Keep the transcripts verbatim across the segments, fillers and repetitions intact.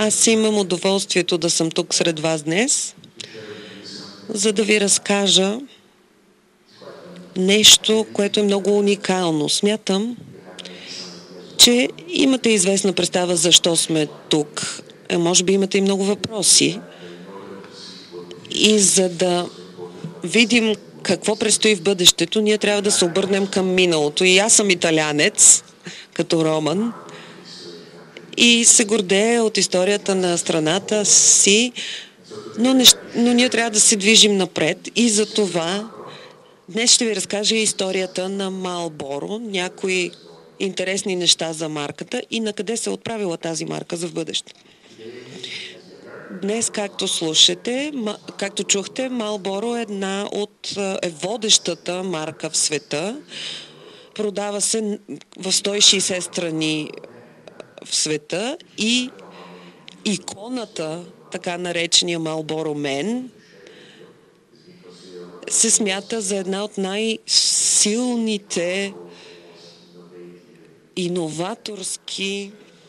Аз имам удоволствието да съм тук сред вас днес, за да ви разкажа нещо, което е много уникално. Смятам, че имате известна представа защо сме тук. Е, може би имате и много въпроси. И за да видим какво предстои в бъдещето, ние трябва да се обърнем към миналото. И аз съм италянец, като Роман, и се гордея от историята на страната си, но, не, но ние трябва да се движим напред. И за това днес ще ви разкажа историята на Marlboro, някои интересни неща за марката и на къде се е отправила тази марка за в бъдеще. Днес, както слушате, както чухте, Marlboro е една от е водещата марка в света. Продава се в сто и шейсет страни в света и иконата, така наречения Marlboro Man, се смята за една от най-силните иноваторски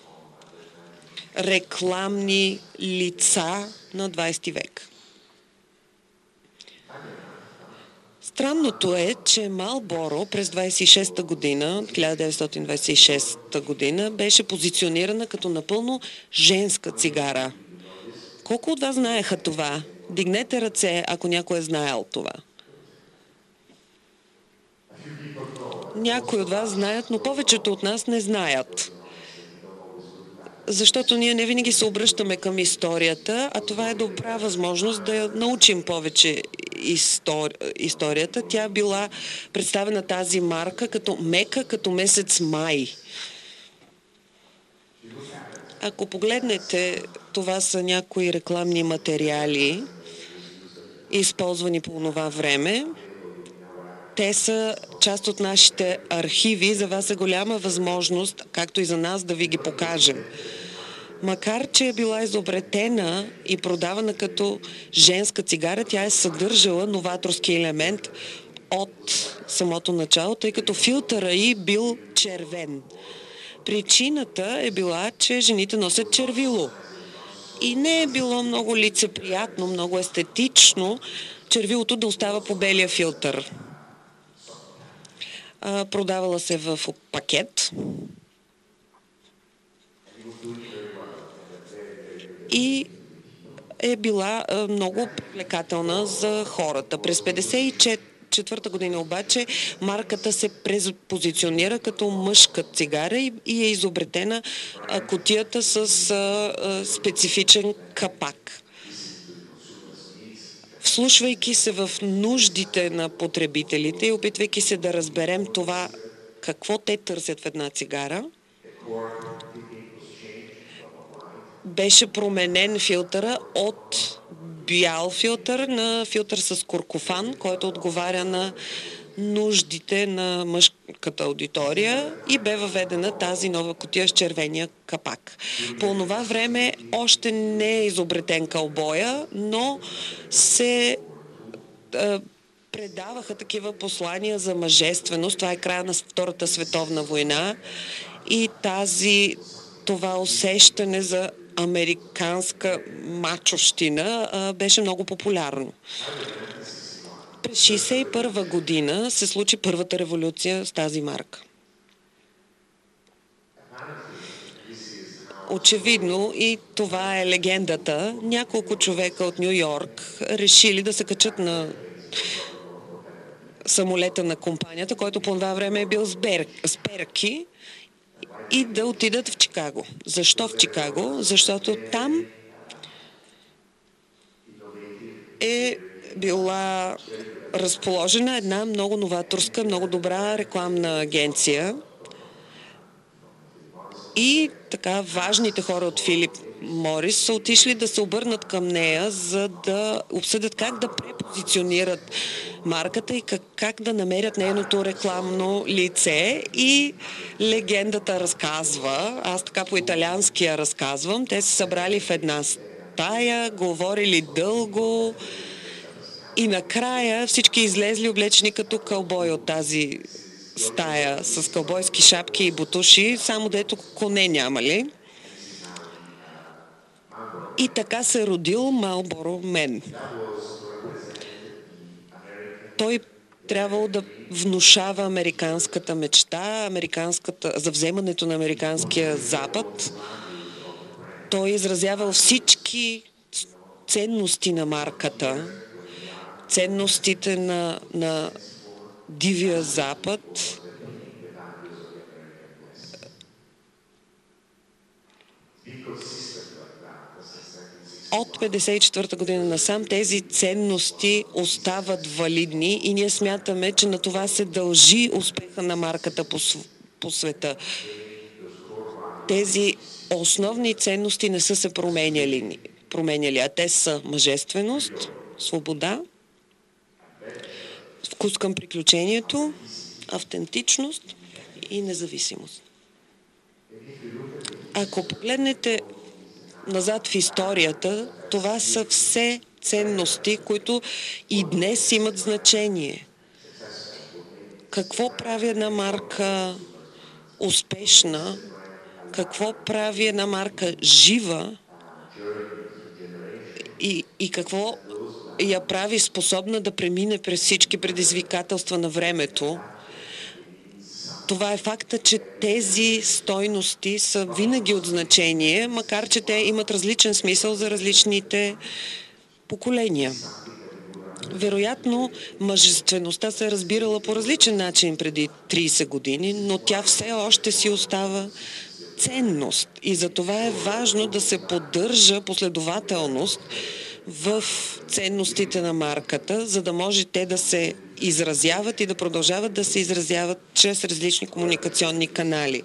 рекламни лица на двадесети век. Странното е, че Marlboro през двадесет и шеста година, хиляда деветстотин двадесет и шеста година, беше позиционирана като напълно женска цигара. Колко от вас знаеха това? Дигнете ръце, ако някой е знаел това. Някои от вас знаят, но повечето от нас не знаят. Защото ние не винаги се обръщаме към историята, а това е добра възможност да научим повече истори... историята. Тя била представена тази марка като мека, като месец май. Ако погледнете, това са някои рекламни материали, използвани по това време. Те са част от нашите архиви. За вас е голяма възможност, както и за нас, да ви ги покажем. Макар че е била изобретена и продавана като женска цигара, тя е съдържала новаторски елемент от самото начало, тъй като филтъра й бил червен. Причината е била, че жените носят червило. И не е било много лицеприятно, много естетично червилото да остава по белия филтър. Продавала се в пакет и е била много привлекателна за хората. През петдесет и четвърта година обаче марката се презпозиционира като мъжка цигара и, и е изобретена кутията с а, специфичен капак. Вслушвайки се в нуждите на потребителите и опитвайки се да разберем това, какво те търсят в една цигара, беше променен филтъра от бял филтър на филтър с куркуфан, който отговаря на нуждите на мъжката аудитория и бе въведена тази нова кутия с червения капак. По това време още не е изобретен каубоя, но се е, предаваха такива послания за мъжественост. Това е края на Втората световна война и тази, това усещане за американска мачощина а, беше много популярно. През шейсет и първа година се случи първата революция с тази марка. Очевидно, и това е легендата, няколко човека от Ню Йорк решили да се качат на самолета на компанията, който по това време е бил с, бер... с перки, и да отидат в Чикаго. Защо в Чикаго? Защото там е била разположена една много новаторска, много добра рекламна агенция и така важните хора от Филип Морис са отишли да се обърнат към нея, за да обсъдят как да препозиционират марката и как, как да намерят нейното рекламно лице. И легендата разказва, аз така по-италиански я разказвам, те се събрали в една стая, говорили дълго и накрая всички излезли облечени като кълбой от тази стая с кълбойски шапки и бутуши, само дето коне нямали. И така се е родил Marlboro Man. Той трябвало да внушава американската мечта, американската, за вземането на американския Запад. Той изразявал всички ценности на марката, ценностите на, на Дивия Запад. От петдесет и четвърта година насам тези ценности остават валидни и ние смятаме, че на това се дължи успеха на марката по, по света. Тези основни ценности не са се променяли, променяли, а те са мъжественост, свобода, вкус към приключението, автентичност и независимост. Ако погледнете назад в историята, това са все ценности, които и днес имат значение. Какво прави една марка успешна? Какво прави една марка жива? И, и какво я прави способна да премине през всички предизвикателства на времето? Това е факта, че тези стойности са винаги от значение, макар че те имат различен смисъл за различните поколения. Вероятно, мъжествеността се е разбирала по различен начин преди трийсет години, но тя все още си остава ценност. И за това е важно да се поддържа последователност в ценностите на марката, за да може те да се изразяват и да продължават да се изразяват чрез различни комуникационни канали.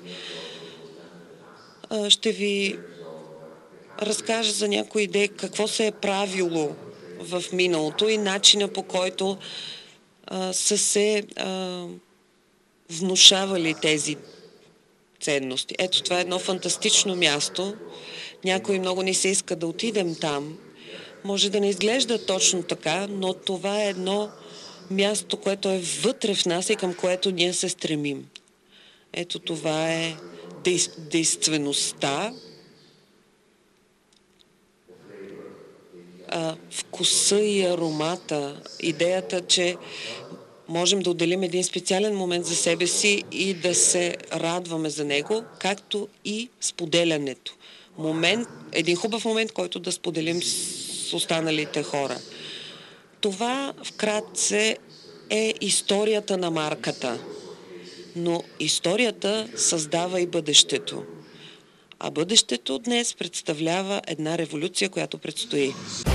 Ще ви разкажа за някои идеи какво се е правило в миналото и начина, по който а, са се а, внушавали тези ценности. Ето, това е едно фантастично място. Някой много ни се иска да отидем там. Може да не изглежда точно така, но това е едно място, което е вътре в нас и към което ние се стремим. Ето, това е действеността, вкуса и аромата, идеята, че можем да отделим един специален момент за себе си и да се радваме за него, както и споделянето. Момент, един хубав момент, който да споделим с останалите хора. Това вкратце е историята на марката, но историята създава и бъдещето. А бъдещето днес представлява една революция, която предстои.